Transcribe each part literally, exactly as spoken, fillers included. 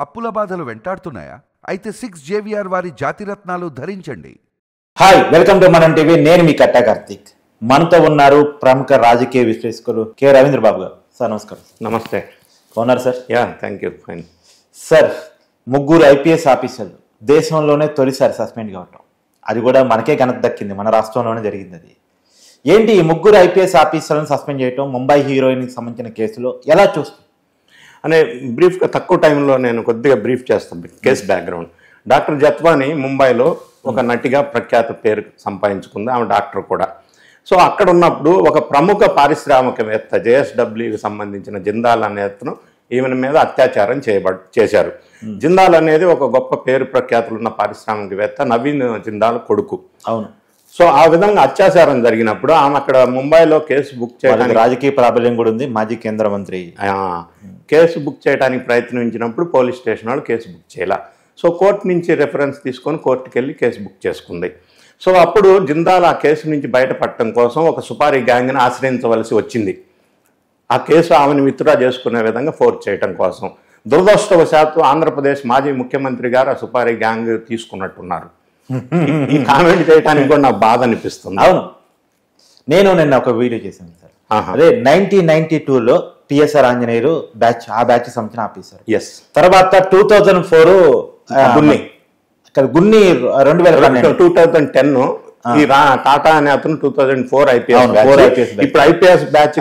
అప్పుల బాధలు వెంటాడుతున్నాయా? అయితే సిక్స్ జేవిఆర్ వారి జాతిరత్నాలు ధరించండి. హాయ్, వెల్కమ్ టు మనం టీవీ. నేను మీ కట్టా కార్తీక్. మనతో ఉన్నారు ప్రముఖ రాజకీయ విశ్లేషకులు కె రవీంద్ర బాబు గారు. సార్ నమస్కారం. నమస్తే. బాగున్నారు sir? Yeah, thank you. Fine. Sir, ముగ్గురు ఐపీఎస్ ఆఫీసర్లు దేశంలోనే తొలిసారి సస్పెండ్ కావటం, అది కూడా మనకే ఘనత దక్కింది, మన రాష్ట్రంలోనే జరిగింది. అది ఏంటి, ఈ ముగ్గురు ఐపీఎస్ ఆఫీసర్లను సస్పెండ్ చేయటం ముంబై హీరోయిన్కి సంబంధించిన కేసులో ఎలా చూస్తుంది అనే బ్రీఫ్గా తక్కువ టైంలో నేను కొద్దిగా బ్రీఫ్ చేస్తాను. Case background. డాక్టర్ జత్వాని ముంబైలో ఒక నటిగా ప్రఖ్యాత పేరు సంపాదించుకుంది. ఆమె డాక్టర్ కూడా. సో అక్కడ ఉన్నప్పుడు ఒక ప్రముఖ పారిశ్రామికవేత్త జేఎస్డబ్ల్యూకి సంబంధించిన జిందాల్ అనే అతను ఈమెన మీద అత్యాచారం చేయబ చేశారు. జిందాల్ అనేది ఒక గొప్ప పేరు ప్రఖ్యాతులు ఉన్న పారిశ్రామికవేత్త, నవీన్ జిందాల్ కొడుకు. అవును. సో ఆ విధంగా అత్యాచారం జరిగినప్పుడు ఆమె అక్కడ ముంబైలో కేసు బుక్ చేయడానికి, రాజకీయ ప్రాబల్యం కూడా ఉంది, మాజీ కేంద్ర మంత్రి, కేసు బుక్ చేయడానికి ప్రయత్నించినప్పుడు పోలీస్ స్టేషన్ వాళ్ళు కేసు బుక్ చేయాల. సో కోర్టు నుంచి రెఫరెన్స్ తీసుకొని కోర్టుకు వెళ్ళి కేసు బుక్ చేసుకుంది. సో అప్పుడు జిందాల్ ఆ కేసు నుంచి బయటపడటం కోసం ఒక సుపారీ గ్యాంగ్ని ఆశ్రయించవలసి వచ్చింది. ఆ కేసు ఆమెను విత్డ్రా చేసుకునే విధంగా ఫోర్స్ చేయడం కోసం. దురదృష్టవశాత్తు ఆంధ్రప్రదేశ్ మాజీ ముఖ్యమంత్రి గారు ఆ సుపారీ గ్యాంగ్ తీసుకున్నట్టున్నారు. ఈ కామెంట్ చేయడానికి కూడా నాకు బాధ అనిపిస్తుంది. అవును, నేను నిన్న ఒక వీడియో చేశాను సార్. అదే నైన్టీన్ నైన్టీ టూలో టిఎస్ఆర్ ఆంజనేయులు బ్యాచ్, ఆ బ్యాచ్ సంబంధించిన ఆఫీసర్. ఎస్. తర్వాత two thousand four Gunni Gunni రెండు వేల టూ థౌజండ్ టెన్ ఈ టాటా అనే అతను టూ థౌజండ్ ఫోర్ ఐపీఎస్ ఇప్పుడు ఐపీఎస్ బ్యాచ్.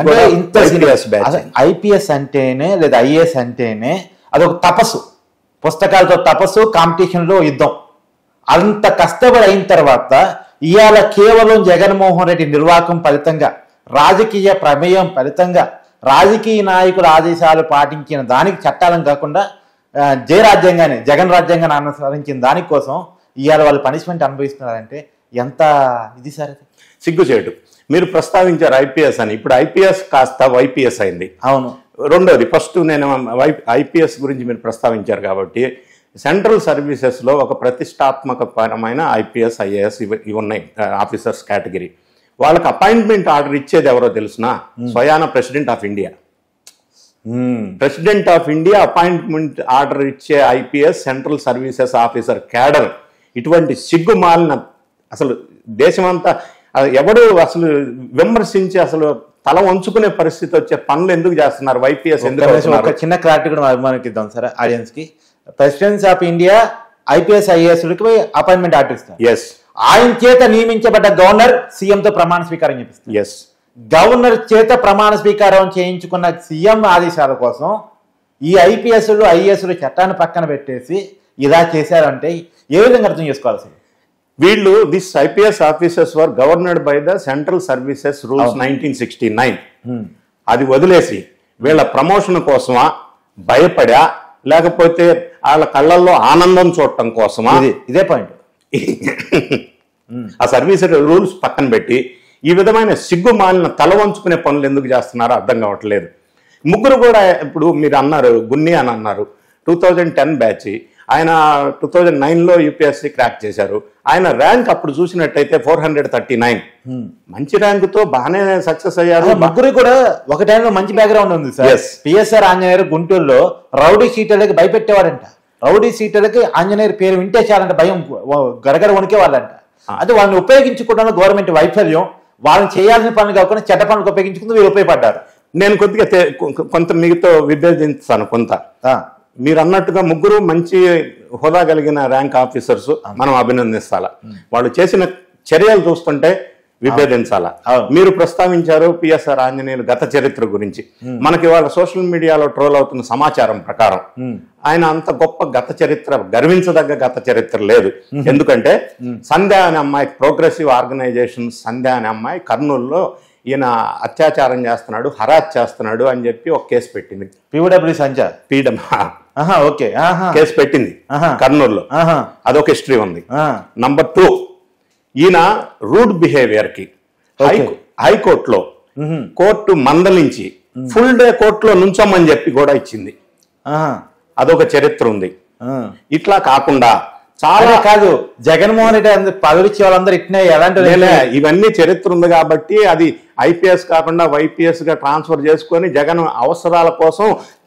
ఐపీఎస్ అంటేనే లేదా ఐఏఎస్ అంటేనే అదొక తపస్సు, పుస్తకాలతో తపస్సు, కాంపిటీషన్ లో యుద్ధం. అంత కష్టపడి అయిన తర్వాత ఇవాళ కేవలం జగన్మోహన్ రెడ్డి నిర్వాహకం ఫలితంగా, రాజకీయ ప్రమేయం ఫలితంగా, రాజకీయ నాయకుల ఆదేశాలు పాటించిన దానికి చట్టాలను కాకుండా జయ రాజ్యాంగాన్ని, జగన్ రాజ్యాంగాన్ని అనుసరించిన దానికోసం ఇవాళ వాళ్ళు పనిష్మెంట్ అనుభవిస్తున్నారంటే ఎంత ఇది సార్? సిగ్గుచేటు. మీరు ప్రస్తావించారు ఐపీఎస్ అని. ఇప్పుడు ఐపీఎస్ కాస్త వైపీఎస్ అయింది. అవును. రెండోది, ఫస్ట్ నేను ఐపీఎస్ గురించి మీరు ప్రస్తావించారు కాబట్టి, సెంట్రల్ సర్వీసెస్లో ఒక ప్రతిష్టాత్మక పరమైన ఐపీఎస్ ఐఏఎస్ ఇవి ఇవి ఉన్నాయి ఆఫీసర్స్ కేటగిరీ. వాళ్ళకి అపాయింట్మెంట్ ఆర్డర్ ఇచ్చేది ఎవరో తెలుసునా? స్వయాన president of India. President of India appointment order ఇచ్చే IPS central services officer cadre. ఇటువంటి సిగ్గుమాలిన, అసలు దేశమంతా ఎవడు అసలు విమర్శించి అసలు తల వంచుకునే పరిస్థితి వచ్చే పనులు ఎందుకు చేస్తున్నారు? వైపీఎస్ ఎందుకు? ఒక చిన్న క్లారిటీ కూడా అభిమానిద్దాం సార్ ఆడియన్స్ కి. President of India IPS IAS appointment order ఇస్తారు. ఎస్. ఆయన చేత నియమించబడ్డ గవర్నర్ సీఎం తో ప్రమాణ స్వీకారం చేపిస్తారు. ఎస్. గవర్నర్ చేత ప్రమాణ స్వీకారం చేయించుకున్న సీఎం ఆదేశాల కోసం ఈ ఐపీఎస్లు ఐఏఎస్లు చట్టాన్ని పక్కన పెట్టేసి ఇలా చేశారంటే ఏ విధంగా అర్థం చేసుకోవాలి సార్? వీళ్ళు this IPS officers were governed by the central services rules nineteen sixty nine. అది వదిలేసి వీళ్ళ ప్రమోషన్ కోసమా, భయపడా, లేకపోతే వాళ్ళ కళ్ళల్లో ఆనందం చూడటం కోసమా? ఇదే పాయింట్. ఆ సర్వీస్ రూల్స్ పక్కన పెట్టి ఈ విధమైన సిగ్గు మాలిన తల వంచుకునే పనులు ఎందుకు చేస్తున్నారో అర్థం కావట్లేదు. ముగ్గురు కూడా ఇప్పుడు మీరు అన్నారు గున్ని అని అన్నారు. Two thousand ten batch. ఆయన టూ థౌజండ్ నైన్లో యూపీఎస్సీ క్రాక్ చేశారు. ఆయన ర్యాంక్ అప్పుడు చూసినట్టయితే ఫోర్ హండ్రెడ్ థర్టీ నైన్ మంచి ర్యాంకుతో బాగానే సక్సెస్ అయ్యారు. ముగ్గురు కూడా ఒక టైంలో మంచి బ్యాక్గ్రౌండ్ ఉంది సార్. పిఎస్ఆర్ ఆంజనేయులు గుంటూరులో రౌడీ సీటర్లకి భయపెట్టేవారంట. రౌడీ సీటర్లకి ఆంజనేయులు పేరు వింటే చాలంట భయం, గడగడ వణికే వాళ్ళంట. అది వాళ్ళని ఉపయోగించుకోవడంలో గవర్నమెంట్ వైఫల్యం. వాళ్ళని చేయాల్సిన పనులు కాకుండా చెడ్డ పనులకు ఉపయోగించుకుంటూ వీళ్ళు ఉపయోగపడ్డారు. నేను కొద్దిగా కొంత మిగతా విభేదిస్తాను కొంత. మీరు అన్నట్టుగా ముగ్గురు మంచి హోదా కలిగిన ర్యాంక్ ఆఫీసర్స్, మనం అభినందిస్తాల. వాళ్ళు చేసిన చర్యలు చూస్తుంటే విభేదించాలా. మీరు ప్రస్తావించారు పిఎస్ఆర్ ఆంజనేయులు గత చరిత్ర గురించి. మనకి వాళ్ళ సోషల్ మీడియాలో ట్రోల్ అవుతున్న సమాచారం ప్రకారం ఆయన అంత గొప్ప గత చరిత్ర, గర్వించదగ్గ గత చరిత్ర లేదు. ఎందుకంటే సంధ్య అనే అమ్మాయి, ప్రోగ్రెసివ్ ఆర్గనైజేషన్ సంధ్య అనే అమ్మాయి కర్నూలులో ఈయన అత్యాచారం చేస్తున్నాడు, హరాస్ చేస్తున్నాడు అని చెప్పి ఒక కేసు పెట్టింది. పీడబ్ల్యూ సంధ్య పీడం ఓకే కేసు పెట్టింది కర్నూలులో. అదొక హిస్టరీ ఉంది. నంబర్ టూ, ఈయన రూడ్ బిహేవియర్ కి హైకోర్టులో కోర్టు మందలించి ఫుల్ డే కోర్టులో నుంచోమని చెప్పి కూడా ఇచ్చింది. అదొక చరిత్ర ఉంది. ఇట్లా కాకుండా చాలా కాదు, జగన్మోహన్ రెడ్డి పదవిచ్చే వాళ్ళందరూ ఇట్నే ఎలాంటి ఇవన్నీ చరిత్ర ఉంది కాబట్టి అది ఐపీఎస్ కాకుండా వైపీఎస్ గా ట్రాన్స్ఫర్ చేసుకొని జగన్ అవసరాల కోసం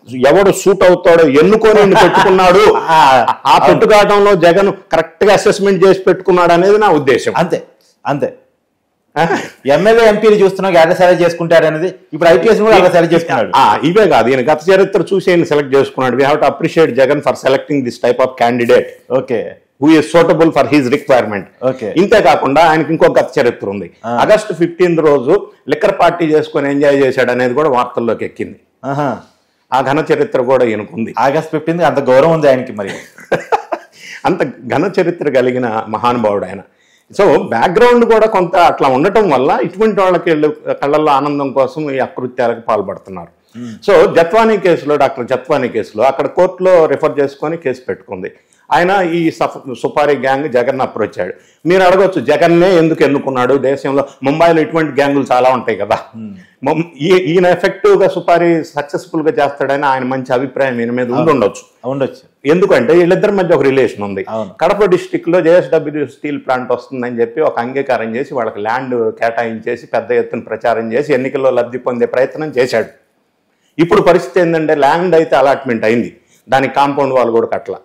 ఎవడు సూట్ అవుతాడో ఎన్నుకొని పెట్టుకున్నాడు, ఆ పెట్టుకోవడంలో జగన్ కరెక్ట్ గా అసెస్మెంట్ చేసి పెట్టుకున్నాడు అనేది నా ఉద్దేశం. అంతే అంతే. ఎమ్మెల్యే ఎంపీలు చూస్తున్నాం ఎలా సెలెక్ట్ చేసుకుంటాడు అనేది, ఇప్పుడు ఐపీఎస్ కూడా అలా సెలెక్ట్ చేసుకున్నాడు. ఇవే కాదు, ఈయన గత చరిత్ర చూసి ఆయన సెలెక్ట్ చేసుకున్నాడు. We have to appreciate Jagan for selecting this type of candidate. Okay, who is suitable for his requirement. Okay, ఇంతే కాకుండా ఆయనకి ఇంకో గత చరిత్ర ఉంది. ఆగస్టు ఫిఫ్టీన్త్ రోజు లిక్కర్ పార్టీ చేసుకుని ఎంజాయ్ చేశాడు అనేది కూడా వార్తల్లోకి ఎక్కింది. ఆ ఘన చరిత్ర కూడా ఈయనకుంది. ఆగస్ట్ ఫిఫ్టీన్త్ అంత గౌరవం ఉంది ఆయనకి. మరి అంత ఘన చరిత్ర కలిగిన మహానుభావుడు ఆయన. సో బ్యాక్గ్రౌండ్ కూడా కొంత అట్లా ఉండటం వల్ల ఇటువంటి వాళ్ళకి కళ్ళల్లో ఆనందం కోసం ఈ అకృత్యాలకు పాల్పడుతున్నారు. సో జత్వానీ కేసులో, డాక్టర్ జత్వానీ కేసులో అక్కడ కోర్టులో రిఫర్ చేసుకొని కేసు పెట్టుకుంది. ఆయన ఈ సుపారీ గ్యాంగ్ జగన్ అప్రోచ్ అయ్యాడు. మీరు అడగొచ్చు, జగన్నే ఎందుకు ఎన్నుకున్నాడు? దేశంలో ముంబైలో ఇటువంటి గ్యాంగులు చాలా ఉంటాయి కదా, ఈయన ఎఫెక్టివ్ గా సుపారీ సక్సెస్ఫుల్ గా చేస్తాడని ఆయన మంచి అభిప్రాయం ఈయన మీద ఉండొచ్చు ఉండొచ్చు ఎందుకంటే వీళ్ళిద్దరి మధ్య ఒక రిలేషన్ ఉంది. కడప డిస్టిక్ లో జేఎస్డబ్ల్యూ స్టీల్ ప్లాంట్ వస్తుందని చెప్పి ఒక అంగీకారం చేసి వాళ్ళకి ల్యాండ్ కేటాయించేసి పెద్ద ఎత్తున ప్రచారం చేసి ఎన్నికల్లో లబ్ధి పొందే ప్రయత్నం చేశాడు. ఇప్పుడు పరిస్థితి ఏంటంటే ల్యాండ్ అయితే అలాట్మెంట్ అయింది, దానికి కాంపౌండ్ వాళ్ళు కూడా కట్టల.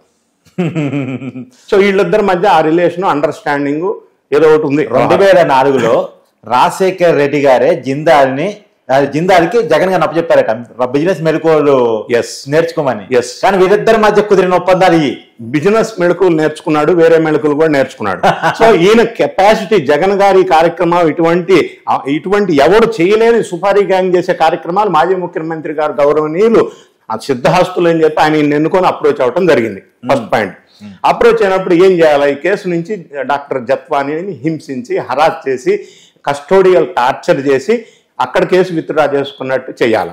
సో వీళ్ళిద్దరి మధ్య ఆ రిలేషన్ అండర్స్టాండింగ్ ఏదో ఒకటి ఉంది. రెండు వేల నాలుగులో రాజశేఖర్ రెడ్డి గారే జిందాల్ని జిందాల్కి జగన్ గారిని అప్పచెప్పారట బిజినెస్ మెలకువలు నేర్చుకోమని. కానీ వీరిద్దరి మధ్య కుదిరిన ఒప్పందాలు ఇవి. బిజినెస్ మెళకువలు నేర్చుకున్నాడు, వేరే మెళకువలు కూడా నేర్చుకున్నాడు. సో ఈయన కెపాసిటీ, జగన్ గారి కార్యక్రమం ఇటువంటి ఇటువంటి ఎవరు చేయలేని సుపారీ గ్యాంగ్ చేసే కార్యక్రమాలు మాజీ ముఖ్యమంత్రి గారు గౌరవనీయులు ఆ సిద్ధహస్తులు అని చెప్పి ఆయన ఎన్నుకొని అప్రోచ్ అవడం జరిగింది. First point. అప్రోచ్ అయినప్పుడు ఏం చేయాలి? ఈ కేసు నుంచి డాక్టర్ జత్వానీని హింసించి హరాస్ చేసి కస్టోడియల్ టార్చర్ చేసి అక్కడ కేసు విత్డ్రా చేసుకున్నట్టు చేయాలి.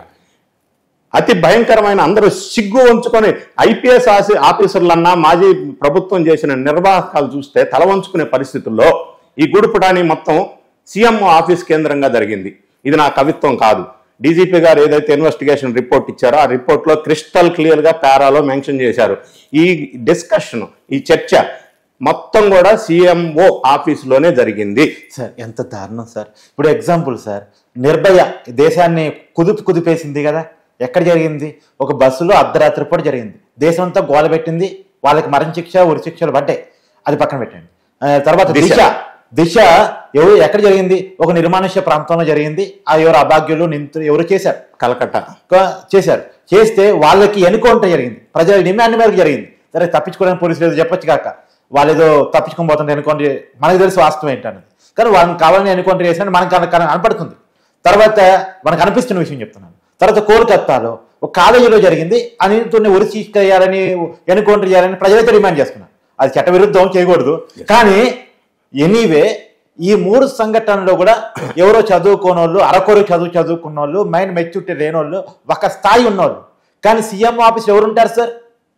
అతి భయంకరమైన, అందరూ సిగ్గు వంచుకొని ఐపీఎస్ ఆఫీసర్లన్నా మాజీ ప్రభుత్వం చేసిన నిర్వాహకాలు చూస్తే తల వంచుకునే పరిస్థితుల్లో ఈ గూడుపుటాని మొత్తం సీఎం ఆఫీస్ కేంద్రంగా జరిగింది. ఇది నా కవిత్వం కాదు. డీజీపీ గారు ఏదైతే ఇన్వెస్టిగేషన్ రిపోర్ట్ ఇచ్చారో ఆ రిపోర్ట్లో క్రిస్టల్ క్లియర్ గా పారాలో మెన్షన్ చేశారు. ఈ డిస్కషన్, ఈ చర్చ మొత్తం కూడా సీఎంఓ ఆఫీసులోనే జరిగింది. సార్ ఎంత దారుణం సార్. ఇప్పుడు ఎగ్జాంపుల్ సార్, నిర్భయ దేశాన్ని కుదుపు కుదిపేసింది కదా, ఎక్కడ జరిగింది? ఒక బస్సులో అర్ధరాత్రి పూట జరిగింది. దేశం అంతా గోల పెట్టింది, వాళ్ళకి మరణ శిక్ష ఉరి శిక్షలు పడ్డాయి, అది పక్కన పెట్టండి. తర్వాత దిశ దిశ ఎవరు ఎక్కడ జరిగింది? ఒక నిర్మానుష్య ప్రాంతంలో జరిగింది. ఆ ఎవరు అభాగ్యులు నింతు ఎవరు చేశారు, కలకట్ట చేశారు. చేస్తే వాళ్ళకి ఎన్కౌంటర్ జరిగింది, ప్రజల డిమాండ్ మేరకు జరిగింది. సరే తప్పించుకోవడానికి పోలీసులు ఏదో చెప్పొచ్చు కాక, వాళ్ళు ఏదో తప్పించుకొని పోతుంటే ఎన్కౌంటర్, మనకు తెలిసి వాస్తవం ఏంటన్నది. కానీ వాళ్ళని కావాలని ఎన్కౌంటర్ చేసినట్టు మనకు కనపడుతుంది. తర్వాత మనకు అనిపిస్తున్న విషయం చెప్తున్నాను. తర్వాత కోల్కత్తాలో ఒక కాలేజీలో జరిగింది, అనితోనే ఉరి తీసుకెయ్యాలని ఎన్కౌంటర్ చేయాలని ప్రజలైతే డిమాండ్ చేసుకున్నారు. అది చట్ట విరుద్ధం, చేయకూడదు. కానీ ఎనీవే ఈ మూడు సంఘటనలో కూడా ఎవరో చదువుకోని వాళ్ళు, అరకొరు చదువు చదువుకున్న వాళ్ళు, మైండ్ మెచ్యూరిటీ లేని వాళ్ళు, ఒక స్థాయి ఉన్నవాళ్ళు. కానీ సీఎం ఆఫీస్ ఎవరు ఉంటారు సార్?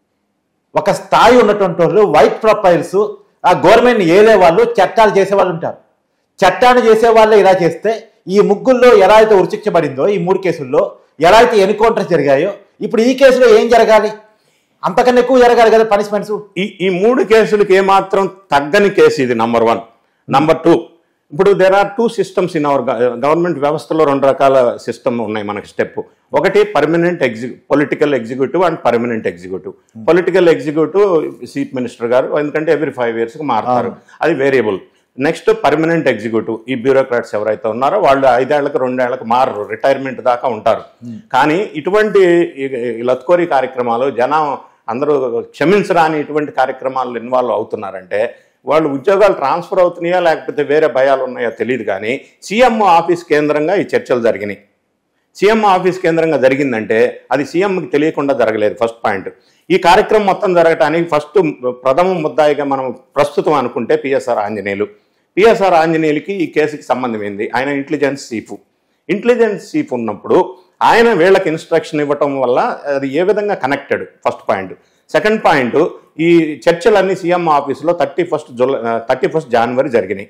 ఒక స్థాయి ఉన్నటువంటి వాళ్ళు, వైట్ ప్రొఫైల్స్, ఆ గవర్నమెంట్ ఏలే వాళ్ళు, చట్టాలు చేసే వాళ్ళు ఉంటారు. చట్టాన్ని చేసే వాళ్ళే ఇలా చేస్తే ఈ ముగ్గుల్లో ఎలా అయితే ఉరిశిక్ష పడిందో, ఈ మూడు కేసుల్లో ఎలా అయితే ఎన్కౌంటర్స్ జరిగాయో, ఇప్పుడు ఈ కేసులో ఏం జరగాలి? అంతకన్నా ఎక్కువ జరగాలి కదా పనిష్మెంట్స్. ఈ ఈ మూడు కేసులకి ఏమాత్రం తగ్గని కేసు ఇది. Number one. నంబర్ టూ, ఇప్పుడు there are two systems in our government వ్యవస్థలో. రెండు రకాల సిస్టమ్ ఉన్నాయి మనకి. స్టెప్ ఒకటి పర్మనెంట్ ఎగ్జి political executive and permanent executive. Political executive chief minister గారు, ఎందుకంటే ఎవ్రీ ఫైవ్ ఇయర్స్కి మారుతారు, అది వేరియబుల్. నెక్స్ట్ పర్మనెంట్ ఎగ్జిక్యూటివ్, ఈ బ్యూరోక్రాట్స్ ఎవరైతే ఉన్నారో వాళ్ళు ఐదేళ్లకు రెండేళ్లకు మారరు, రిటైర్మెంట్ దాకా ఉంటారు. కానీ ఇటువంటి లత్కోరి కార్యక్రమాలు, జనం అందరూ క్షమించరాని ఇటువంటి కార్యక్రమాలు ఇన్వాల్వ్ అవుతున్నారంటే వాళ్ళు ఉద్యోగాలు ట్రాన్స్ఫర్ అవుతున్నాయా లేకపోతే వేరే భయాలు ఉన్నాయో తెలియదు. కానీ సీఎం ఆఫీస్ కేంద్రంగా ఈ చర్చలు జరిగినాయి. సీఎం ఆఫీస్ కేంద్రంగా జరిగిందంటే అది సీఎంకి తెలియకుండా జరగలేదు. First point. ఈ కార్యక్రమం మొత్తం జరగటానికి ఫస్ట్ ప్రథమ ముద్దాయిగా మనం ప్రస్తుతం అనుకుంటే పిఎస్ఆర్ ఆంజనేయులు. పిఎస్ఆర్ ఆంజనేయులకి ఈ కేసుకి సంబంధం ఏంది? ఆయన ఇంటెలిజెన్స్ చీఫ్. ఇంటెలిజెన్స్ చీఫ్ ఉన్నప్పుడు ఆయన వీళ్ళకి ఇన్స్ట్రక్షన్ ఇవ్వటం వల్ల అది ఏ విధంగా connected? First point. Second point, ఈ చర్చలన్నీ సీఎం ఆఫీసులో thirty first July thirty first January జరిగినాయి.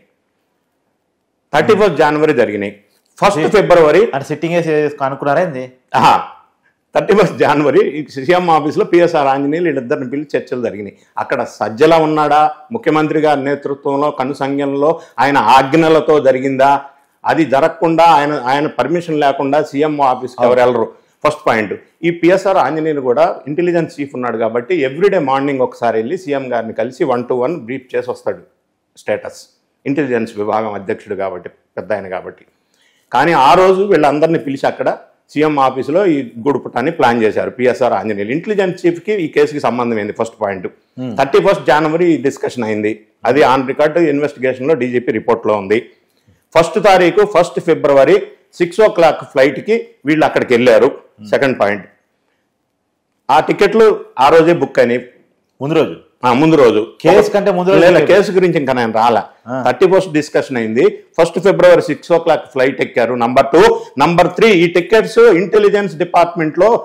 థర్టీ ఫస్ట్ జనవరి జరిగినాయి. ఫస్ట్ ఫిబ్రవరి సిట్టింగ్ అనుకున్నారేంది? థర్టీ ఫస్ట్ జనవరి సీఎం ఆఫీస్లో పిఎస్ఆర్ ఆంజనేయులు వీళ్ళిద్దరిని పిలిచి చర్చలు జరిగినాయి. అక్కడ సజ్జల ఉన్నాడా? ముఖ్యమంత్రి గారి నేతృత్వంలో కనుసంజ్ఞంలో ఆయన ఆజ్ఞలతో జరిగిందా? అది జరగకుండా ఆయన ఆయన పర్మిషన్ లేకుండా సీఎం ఆఫీస్కి ఎవరు వెళ్ళరు. First point. ఈ పిఎస్ఆర్ ఆంజనేయులు కూడా ఇంటెలిజెన్స్ చీఫ్ ఉన్నాడు కాబట్టి ఎవ్రీడే మార్నింగ్ ఒకసారి వెళ్ళి సీఎం గారిని కలిసి వన్ టు వన్ బ్రీఫ్ చేసి వస్తాడు స్టేటస్, ఇంటెలిజెన్స్ విభాగం అధ్యక్షుడు కాబట్టి, పెద్ద ఆయన కాబట్టి. కానీ ఆ రోజు వీళ్ళందరినీ పిలిచి అక్కడ సీఎం ఆఫీసులో ఈ గుడుపుటాన్ని ప్లాన్ చేశారు పిఎస్ఆర్ ఆంజనేయులు. ఇంటెలిజెన్స్ చీఫ్కి ఈ కేసుకి సంబంధం ఏంది? First point. Thirty first January discussion అయింది, అది ఆన్ రికార్డు ఇన్వెస్టిగేషన్లో డీజీపీ రిపోర్ట్లో ఉంది. ఫస్ట్ తారీఖు first February six o'clock ఫ్లైట్కి వీళ్ళు అక్కడికి వెళ్ళారు. సెకండ్ పాయింట్, ఆ టికెట్లు ఆ రోజే బుక్ అయినాయి. ముందు రోజు ముందు రోజు కేసు కంటే ముందు రోజు కేసు గురించి ఇంకా నేను రాలా. థర్టీ ఫస్ట్ డిస్కషన్ అయింది, first February six o'clock flight ఎక్కారు. నంబర్ టూ నంబర్ త్రీ ఈ టికెట్స్ ఇంటెలిజెన్స్ డిపార్ట్మెంట్ లో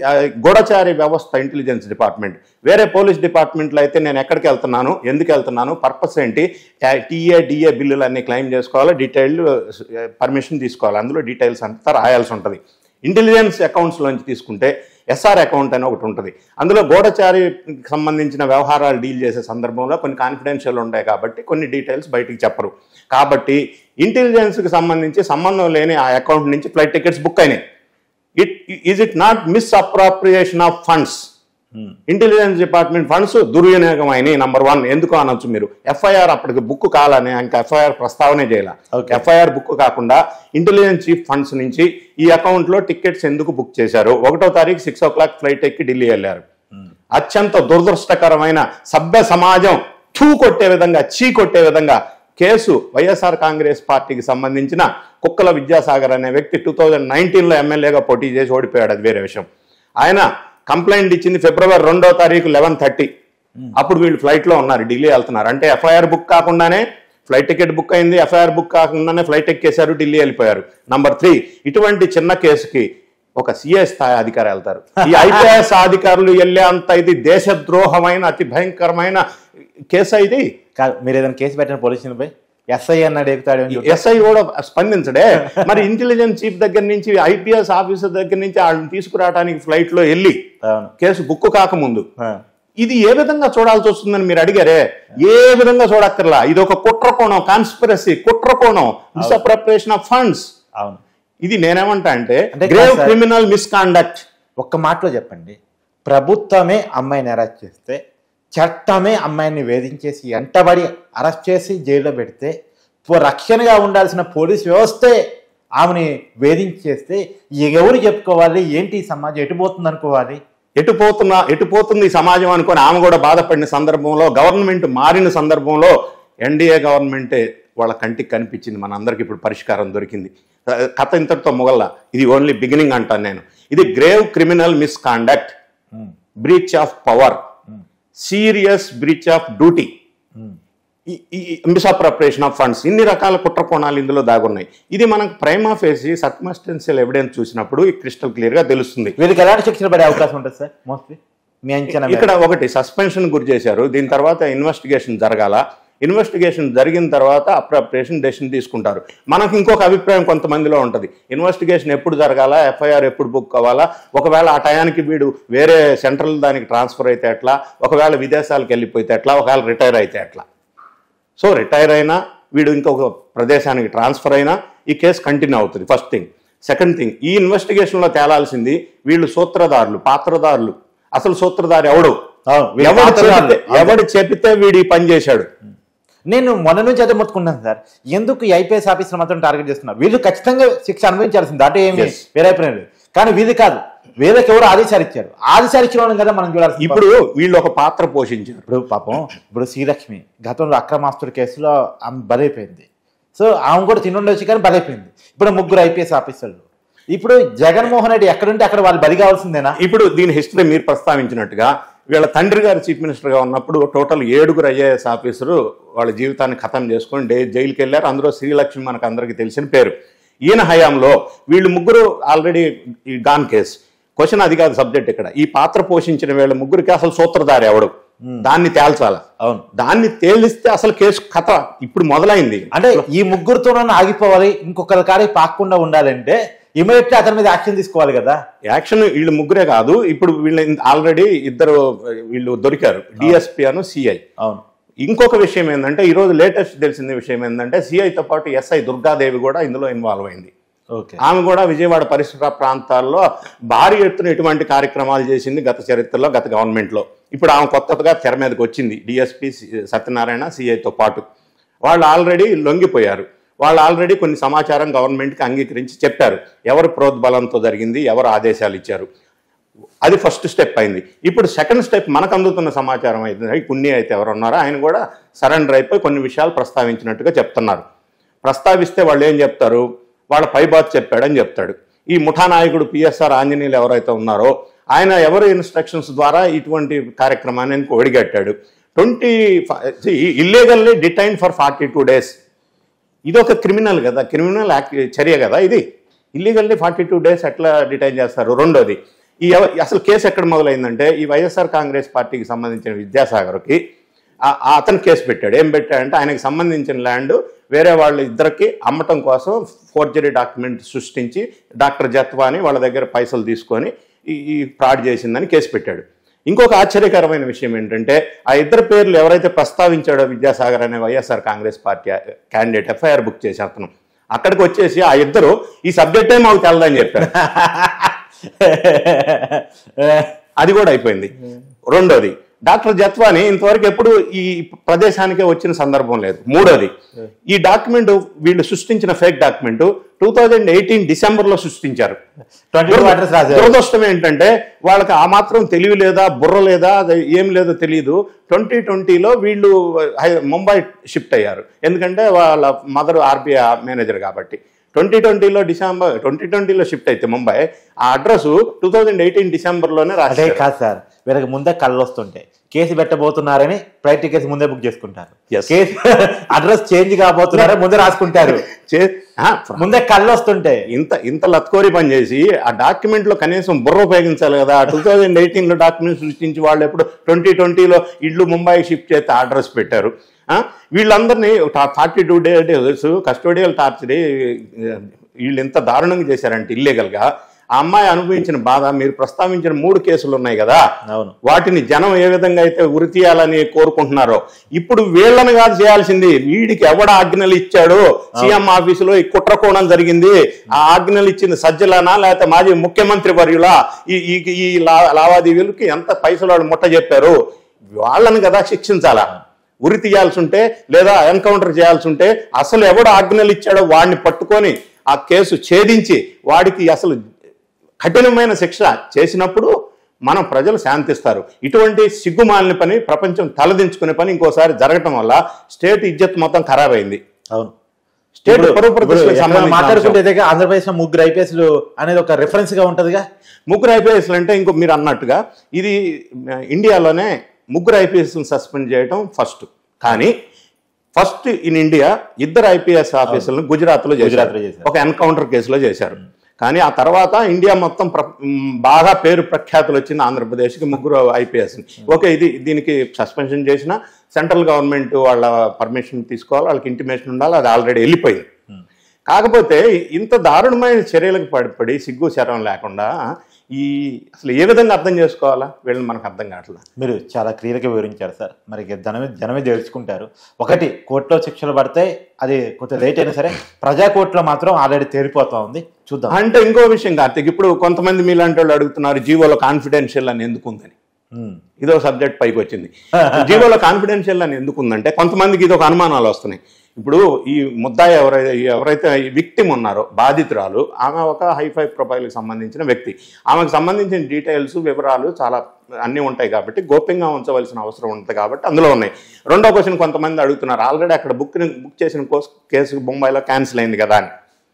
గూఢచారి వ్యవస్థ, ఇంటెలిజెన్స్ డిపార్ట్మెంట్. వేరే పోలీస్ డిపార్ట్మెంట్లో అయితే నేను ఎక్కడికి వెళ్తున్నాను, ఎందుకు వెళ్తున్నాను, పర్పస్ ఏంటి, టీఏ డిఏ బిల్లులు అన్ని క్లెయిమ్ చేసుకోవాలి, డీటెయిల్డ్ పర్మిషన్ తీసుకోవాలి, అందులో డీటెయిల్స్ అంతా రాయాల్సి ఉంటుంది. ఇంటెలిజెన్స్ అకౌంట్స్ లోంచి తీసుకుంటే ఎస్ఆర్ అకౌంట్ అని ఒకటి ఉంటుంది, అందులో గూఢచారికి సంబంధించిన వ్యవహారాలు డీల్ చేసే సందర్భంలో కొన్ని కాన్ఫిడెన్షియల్ ఉంటాయి కాబట్టి కొన్ని డీటెయిల్స్ బయటికి చెప్పరు. కాబట్టి ఇంటెలిజెన్స్కి సంబంధించి సంబంధం లేని ఆ అకౌంట్ నుంచి ఫ్లైట్ టికెట్స్ బుక్ అయినాయి. It is it not misappropriation of funds? Intelligence department funds దుర్వినియోగం అయినాయి నంబర్ వన్. ఎందుకు అనొచ్చు మీరు? ఎఫ్ఐఆర్ అప్పటికి బుక్ కాలని ఇంకా ఎఫ్ఐఆర్ ప్రస్తావనే చేయాల. ఎఫ్ఐఆర్ బుక్ కాకుండా ఇంటెలిజెన్స్ చీఫ్ ఫండ్స్ నుంచి ఈ అకౌంట్ లో టికెట్స్ ఎందుకు బుక్ చేశారు? ఒకటో తారీఖు సిక్స్ ఓ క్లాక్ ఫ్లైట్ ఎక్కి ఢిల్లీ వెళ్ళారు. అత్యంత దురదృష్టకరమైన సభ్య సమాజం థూ కొట్టే విధంగా, చీ కొట్టే విధంగా కేసు వైఎస్ఆర్ కాంగ్రెస్ పార్టీకి సంబంధించిన కుక్కల విద్యాసాగర్ అనే వ్యక్తి టూ థౌజండ్ నైన్టీన్ లో ఎమ్మెల్యేగా పోటీ చేసి ఓడిపోయాడు, అది వేరే విషయం. ఆయన కంప్లైంట్ ఇచ్చింది ఫిబ్రవరి రెండో తారీఖు లెవెన్ థర్టీ. అప్పుడు వీళ్ళు ఫ్లైట్ లో ఉన్నారు, ఢిల్లీ వెళ్తున్నారు. అంటే ఎఫ్ఐఆర్ బుక్ కాకుండానే ఫ్లైట్ టికెట్ బుక్ అయింది, ఎఫ్ఐఆర్ బుక్ కాకుండానే ఫ్లైట్ ఎక్కేశారు, ఢిల్లీ వెళ్ళిపోయారు. నంబర్ త్రీ, ఇటువంటి చిన్న కేసుకి ఒక సిఐ స్థాయి అధికారి వెళ్తారు. ఈ ఐపీఎస్ అధికారులు వెళ్ళే అంత ఇది దేశద్రోహమైన అతి భయంకరమైన కేసు ఇది కాదు. మీరు ఏదైనా కేసు పెట్టిన పోలీసులపై ఎస్ఐ అన్నాడు ఎక్కుతాడు, ఎస్ఐ కూడా స్పందించడే. మరి ఇంటెలిజెన్స్ చీఫ్ దగ్గర నుంచి ఐపీఎస్ ఆఫీసర్ దగ్గర నుంచి వాళ్ళని తీసుకురావడానికి ఫ్లైట్ లో వెళ్ళి కేసు బుక్ కాకముందు ఇది ఏ విధంగా చూడాల్సి వస్తుందని మీరు అడిగారే, ఏ విధంగా చూడక్కర్లా. ఇది ఒక కుట్రకోణం, కాన్స్పిరసీ, కుట్రకోణం, మిస్అప్రోప్రియేషన్ ఆఫ్ ఫండ్స్. అవును, ఇది నేనేమంటా అంటే గ్రేవ్ క్రిమినల్ మిస్కాండక్ట్. ఒక్క మాటలో చెప్పండి, ప్రభుత్వమే అమ్మాయిని అరెస్ట్ చేస్తే, చట్టమే అమ్మాయిని వేధించేసి ఎంటబడి అరెస్ట్ చేసి జైల్లో పెడితే, రక్షణగా ఉండాల్సిన పోలీస్ వ్యవస్థే ఆమెని వేధించేస్తే ఎవరు చెప్పుకోవాలి? ఏంటి సమాజం ఎటుపోతుంది అనుకోవాలి? ఎటుపోతున్నా ఎటుపోతుంది సమాజం అనుకొని ఆమె కూడా బాధపడిన సందర్భంలో, గవర్నమెంట్ మారిన సందర్భంలో ఎన్డీఏ గవర్నమెంటే వాళ్ళ కంటికి కనిపించింది. మన అందరికి ఇప్పుడు పరిష్కారం దొరికింది. కథ ఇంతటితో మొగల్లా, ఇది ఓన్లీ బిగినింగ్ అంటాను నేను. ఇది grave criminal misconduct, breach of power, serious breach of duty, misappropriation of funds, ఇన్ని రకాల కుట్ర కోణాలు ఇందులో దాగున్నాయి. ఇది మనకు ప్రైమా ఫేసి సర్కమ్స్టెన్షియల్ ఎవిడెన్స్ చూసినప్పుడు క్రిస్టల్ క్లియర్ గా తెలుస్తుంది. వీళ్ళకి ఎలాంటి శిక్షలు పడే అవకాశం ఉంటుంది సార్? మోస్ట్లీ మీ అంచనా ఇక్కడ ఒకటి సస్పెన్షన్ గురి చేశారు, దీని తర్వాత ఇన్వెస్టిగేషన్ జరగాల. ఇన్వెస్టిగేషన్ జరిగిన తర్వాత అప్రాప్రియేషన్ డెసిషన్ తీసుకుంటారు. మనకు ఇంకొక అభిప్రాయం కొంతమందిలో ఉంటుంది, ఇన్వెస్టిగేషన్ ఎప్పుడు జరగాల, ఎఫ్ఐఆర్ ఎప్పుడు బుక్ అవ్వాలా, ఒకవేళ ఆ టయానికి వీడు వేరే సెంట్రల్ దానికి ట్రాన్స్ఫర్ అయితే ఎట్లా, ఒకవేళ విదేశాలకు వెళ్ళిపోతే ఎట్లా, ఒకవేళ రిటైర్ అయితే ఎట్లా. సో రిటైర్ అయినా వీడు ఇంకొక ప్రదేశానికి ట్రాన్స్ఫర్ అయినా ఈ కేసు కంటిన్యూ అవుతుంది. First thing. సెకండ్ థింగ్, ఈ ఇన్వెస్టిగేషన్లో తేలాల్సింది వీళ్ళు సూత్రధారులు, పాత్రధారులు. అసలు సూత్రధారి ఎవడు, ఎవడు చెబితే వీడు ఈ పని చేశాడు. నేను మొన్న నుంచి అదే మొత్తుకుంటాను సార్, ఎందుకు ఐపీఎస్ ఆఫీసర్ మాత్రం టార్గెట్ చేస్తున్నారు? వీళ్ళు ఖచ్చితంగా శిక్ష అనుభవించాల్సింది, అంటే ఏమి వేరే అభిప్రాయం లేదు. కానీ వీళ్ళు కాదు, వీళ్ళకి ఎవరు ఆదేశాలు ఇచ్చారు, ఆదేశాలు ఇచ్చిన కదా మనం చూడాలి. ఇప్పుడు వీళ్ళు ఒక పాత్ర పోషించారు. ఇప్పుడు పాపం ఇప్పుడు శ్రీలక్ష్మి గతంలో అక్రమాస్తుల కేసులో ఆమె బలైపోయింది. సో ఆమె కూడా తినుండొచ్చు కానీ బలైపోయింది. ఇప్పుడు ముగ్గురు ఐపీఎస్ ఆఫీసర్లు. ఇప్పుడు జగన్మోహన్ రెడ్డి ఎక్కడుంటే అక్కడ వాళ్ళు బలి కావాల్సిందేనా? ఇప్పుడు దీని హిస్టరీ మీరు ప్రస్తావించినట్టుగా వీళ్ళ తండ్రి గారు చీఫ్ మినిస్టర్గా ఉన్నప్పుడు టోటల్ ఏడుగురు ఐఏఎస్ ఆఫీసరు వాళ్ళ జీవితాన్ని ఖతం చేసుకొని డే జైలుకి వెళ్ళారు. అందులో శ్రీలక్ష్మి మనకు అందరికీ తెలిసిన పేరు. ఈయన హయాంలో వీళ్ళు ముగ్గురు ఆల్రెడీ గాన్ కేసు. క్వశ్చన్ అది కాదు సబ్జెక్ట్ ఇక్కడ. ఈ పాత్ర పోషించిన వీళ్ళ ముగ్గురికి అసలు సూత్రధారి ఎవడు, దాన్ని తేల్చాల. అవును, దాన్ని తేలిస్తే అసలు కేసు కథ ఇప్పుడు మొదలైంది. అంటే ఈ ముగ్గురుతోనన్నా ఆగిపోవాలి, ఇంకొకరి కాడే పాకుండా ఉండాలంటే ఇమీడియట్లీ అతని మీద యాక్షన్ తీసుకోవాలి కదా. యాక్షన్ వీళ్ళు ముగ్గురే కాదు, ఇప్పుడు వీళ్ళు ఆల్రెడీ ఇద్దరు వీళ్ళు దొరికారు, డిఎస్పీ అను సిఐ. అవును. ఇంకొక విషయం ఏంటంటే ఈరోజు లేటెస్ట్ తెలిసిన విషయం ఏంటంటే సిఐతో పాటు ఎస్ఐ దుర్గాదేవి కూడా ఇందులో ఇన్వాల్వ్ అయింది. ఓకే. ఆమె కూడా విజయవాడ పరిసర ప్రాంతాల్లో భారీ ఎత్తున ఇటువంటి కార్యక్రమాలు చేసింది గత చరిత్రలో, గత గవర్నమెంట్లో. ఇప్పుడు ఆమె కొత్తగా తెర మీదకి వచ్చింది, డిఎస్పీ సత్యనారాయణ సిఐతో పాటు. వాళ్ళు ఆల్రెడీ లొంగిపోయారు. వాళ్ళు ఆల్రెడీ కొన్ని సమాచారం గవర్నమెంట్కి అంగీకరించి చెప్పారు, ఎవరు ప్రోద్బలంతో జరిగింది, ఎవరు ఆదేశాలు ఇచ్చారు. అది ఫస్ట్ స్టెప్ అయింది. ఇప్పుడు సెకండ్ స్టెప్ మనకు అందుతున్న సమాచారం అయితే పుణ్య అయితే ఎవరు ఉన్నారో ఆయన కూడా సరెండర్ అయిపోయి కొన్ని విషయాలు ప్రస్తావించినట్టుగా చెప్తున్నారు. ప్రస్తావిస్తే వాళ్ళు ఏం చెప్తారు, వాళ్ళ పైబాత్ చెప్పాడని చెప్తాడు. ఈ ముఠా నాయకుడు పిఎస్ఆర్ ఆంజనేయులు ఎవరైతే ఉన్నారో ఆయన ఎవరి ఇన్స్ట్రక్షన్స్ ద్వారా ఇటువంటి కార్యక్రమాన్ని ఒడిగట్టాడు. Twenty illegally detain for forty two days ఇది ఒక క్రిమినల్ కదా, క్రిమినల్ యాక్ట్ చర్య కదా ఇది. ఇల్లీగల్లీ ఫార్టీ టూ డేస్ ఎట్లా డిటైన్ చేస్తారు? రెండోది, ఈ అసలు కేసు ఎక్కడ మొదలైందంటే ఈ వైఎస్ఆర్ కాంగ్రెస్ పార్టీకి సంబంధించిన విద్యాసాగర్కి అతను కేసు పెట్టాడు. ఏం పెట్టాడంటే ఆయనకి సంబంధించిన ల్యాండ్ వేరే వాళ్ళ ఇద్దరికి అమ్మటం కోసం ఫోర్జరీ డాక్యుమెంట్ సృష్టించి డాక్టర్ జత్వాని వాళ్ళ దగ్గర పైసలు తీసుకొని ఈ ఫ్రాడ్ చేసిందని కేసు పెట్టాడు. ఇంకొక ఆశ్చర్యకరమైన విషయం ఏంటంటే ఆ ఇద్దరు పేర్లు ఎవరైతే ప్రస్తావించాడో విద్యాసాగర్ అనే YSR Congress party candidate FIR book చేసి అతను అక్కడికి వచ్చేసి ఆ ఇద్దరు ఈ సబ్జెక్టే మాకు తెలదని చెప్పారు. అది కూడా అయిపోయింది. రెండోది, డాక్టర్ జత్వాని ఇంతవరకు ఎప్పుడు ఈ ప్రదేశానికే వచ్చిన సందర్భం లేదు. మూడోది, ఈ డాక్యుమెంట్ వీళ్ళు సృష్టించిన fake document two thousand eighteen డిసెంబర్లో సృష్టించారు. దురదృష్టం ఏంటంటే వాళ్ళకి ఆ మాత్రం తెలివి లేదా, బుర్ర లేదా, ఏం లేదో తెలియదు. ట్వంటీ ట్వంటీలో వీళ్ళు ముంబై షిఫ్ట్ అయ్యారు, ఎందుకంటే వాళ్ళ మదర్ ఆర్బీఐ మేనేజర్ కాబట్టి. ట్వంటీ ట్వంటీలో డిసెంబర్ ట్వంటీ ట్వంటీలో షిఫ్ట్ అయితే ముంబై ఆ అడ్రస్ టూ థౌజండ్ ఎయిటీన్ డిసెంబర్లోనే రాసే కాదు సార్. వీళ్ళకి ముందే కళ్ళు వస్తుంటాయి, కేసు పెట్టబోతున్నారని ఫ్లైట్ టికెట్స్ ముందే బుక్ చేసుకుంటారు. కేసు అడ్రస్ చేంజ్ కాబోతున్నారని ముందే రాసుకుంటారు. ముందే కళ్ళు వస్తుంటాయి. ఇంత ఇంత లత్కోరి పని చేసి ఆ డాక్యుమెంట్ లో కనీసం బుర్ర ఉపయోగించాలి కదా. టూ థౌజండ్ ఎయిటీన్ లో డాక్యుమెంట్ సృష్టించి వాళ్ళు ఎప్పుడు ట్వంటీ ట్వంటీలో ఇళ్ళు ముంబై షిఫ్ట్ చేస్తే అడ్రస్ పెట్టారు. వీళ్ళందరినీ forty two days custodial torture వీళ్ళు ఎంత దారుణంగా చేశారంటే ఇల్లీగల్గా. ఆ అమ్మాయి అనుభవించిన బాధ మీరు ప్రస్తావించిన మూడు కేసులు ఉన్నాయి కదా, వాటిని జనం ఏ విధంగా అయితే ఉరి తీయాలని కోరుకుంటున్నారో ఇప్పుడు వీళ్ళని కాదు చేయాల్సింది. వీడికి ఎవడ ఆజ్ఞలు ఇచ్చాడు, సీఎం ఆఫీసులో ఈ కుట్రకోణం జరిగింది, ఆ ఆజ్ఞలు ఇచ్చింది సజ్జలనా లేకపోతే మాజీ ముఖ్యమంత్రి వర్యులా, ఈ ఈ లావాదేవీలకి ఎంత పైసలు వాళ్ళు ముట్ట చెప్పారు, వాళ్ళని కదా శిక్షించాలా. ఉరి తీయాల్సి ఉంటే లేదా ఎన్కౌంటర్ చేయాల్సి ఉంటే అసలు ఎవడు ఆజ్ఞలు ఇచ్చాడో వాడిని పట్టుకొని ఆ కేసు ఛేదించి వాడికి అసలు కఠినమైన శిక్ష చేసినప్పుడు మనం ప్రజలు శాంతిస్తారు. ఇటువంటి సిగ్గుమాలిన పని, ప్రపంచం తలదించుకునే పని ఇంకోసారి జరగటం వల్ల స్టేట్ ఇజ్జత్ మొత్తం ఖరాబ్ అయింది. అవును, స్టేట్ మాట్లాడుకుంటే ఆంధ్రప్రదేశ్ లో ముగ్గురు ఐపీఎస్లు అనేది ఒక రిఫరెన్స్ గా ఉంటుందిగా. ముగ్గురు ఐపీఎస్లు అంటే ఇంకో మీరు అన్నట్టుగా ఇది ఇండియాలోనే ముగ్గురు ఐపీఎస్లను సస్పెండ్ చేయడం ఫస్ట్. కానీ ఫస్ట్ ఇన్ ఇండియా ఇద్దరు ఐపీఎస్ ఆఫీసర్లను గుజరాత్లో చేశారు, ఒక ఎన్కౌంటర్ కేసులో చేశారు. కానీ ఆ తర్వాత ఇండియా మొత్తం బాగా పేరు ప్రఖ్యాతులు వచ్చింది ఆంధ్రప్రదేశ్కి ముగ్గురు ఐపీఎస్. ఓకే, ఇది దీనికి సస్పెన్షన్ చేసిన సెంట్రల్ గవర్నమెంట్ వాళ్ళ పర్మిషన్ తీసుకోవాలి, వాళ్ళకి ఇంటిమేషన్ ఉండాలి, అది ఆల్రెడీ వెళ్ళిపోయింది. కాకపోతే ఇంత దారుణమైన చర్యలకు పడిపడి సిగ్గు శరం లేకుండా ఈ అసలు ఏ విధంగా అర్థం చేసుకోవాలా వీళ్ళని మనకు అర్థం కావట్లేదు. మీరు చాలా క్లియర్గా వివరించారు సార్. మరి జనమే జనమే తెలుసుకుంటారు. ఒకటి, కోర్టులో శిక్షలు పడితే అది కొంత లేట్ అయినా సరే ప్రజా కోర్టులో మాత్రం ఆల్రెడీ తేలిపోతా ఉంది. చూద్దాం. అంటే ఇంకో విషయం కార్తీక్, ఇప్పుడు కొంతమంది మీలాంటి వాళ్ళు అడుగుతున్నారు జీవోలో కాన్ఫిడెన్షియల్ అని ఎందుకు ఉందని. ఇదో సబ్జెక్ట్ పైకి వచ్చింది. జీవోలో కాన్ఫిడెన్షియల్ అని ఎందుకు ఉందంటే కొంతమందికి ఇది ఒక అనుమానాలు వస్తున్నాయి. ఇప్పుడు ఈ ముద్దాయి ఎవరైతే ఎవరైతే విక్టిమ్ ఉన్నారో బాధితురాలు, ఆమె ఒక హైఫై ప్రొఫైల్కి సంబంధించిన వ్యక్తి. ఆమెకు సంబంధించిన డీటెయిల్స్ వివరాలు చాలా అన్నీ ఉంటాయి కాబట్టి గోప్యంగా ఉంచవలసిన అవసరం ఉంటుంది కాబట్టి అందులో ఉన్నాయి. రెండో క్వశ్చన్ కొంతమంది అడుగుతున్నారు, ఆల్రెడీ అక్కడ బుక్ బుక్ చేసిన కేసు బొంబాయిలో క్యాన్సిల్ అయింది కదా అని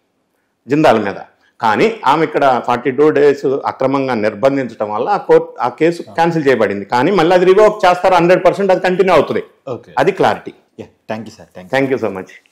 జిందాల్ మీద. కానీ ఆమె ఇక్కడ ఫార్టీ టూ డేస్ అక్రమంగా నిర్బంధించడం వల్ల ఆ కోర్టు ఆ కేసు క్యాన్సిల్ చేయబడింది. కానీ మళ్ళీ అది రివోక్ చేస్తారు, హండ్రెడ్ పర్సెంట్ అది కంటిన్యూ అవుతుంది. అది clarity. Thank you sir. Thank you so much.